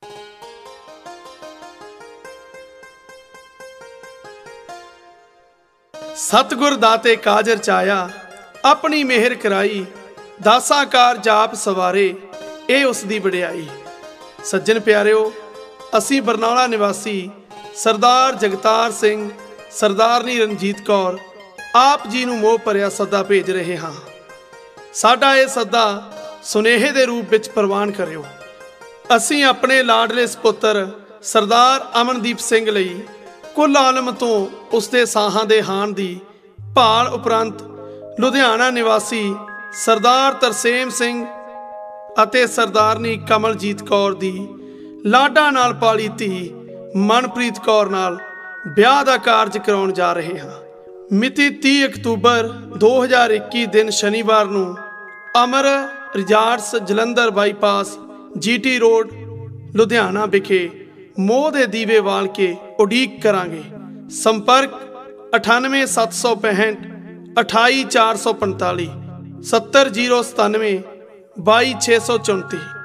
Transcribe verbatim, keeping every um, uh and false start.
सतगुर दाते काज रचाया अपनी मेहर कराई, दासा कार जाप सवारे ये उसकी वडियाई। सज्जन प्यारिओ, असी बरनाला निवासी सरदार जगतार सिंह सरदारनी रणजीत कौर आप जी नूं मोह भरिया सदा भेज रहे हाँ। साडा ये सदा सुनेहे दे रूप विच प्रवान करियो। असी अपने लाडले सपुत्र सरदार अमनदीप सिंह लई कुल आलम तो उसके साहां दे हाण दी भाल उपरंत लुधियाना निवासी सरदार तरसेम सिंह अते सरदारनी कमलजीत कौर दी लाडा नाल पाली धी मनप्रीत कौर नाल ब्याह दा कारज कराउण जा रहे हाँ। मिति तीह अक्तूबर दो हज़ार इक्की दिन शनिवार नूं Amar resorts Jalandhar bypass GT road Ludhiana विखे मोह दे दीवे वाल के उड़ीक करांगे। संपर्क अठानवे सत्त सौ पैंठ अठाई चार सौ पंताली सत्तर जीरो सतानवे बाई छे सौ चौंती।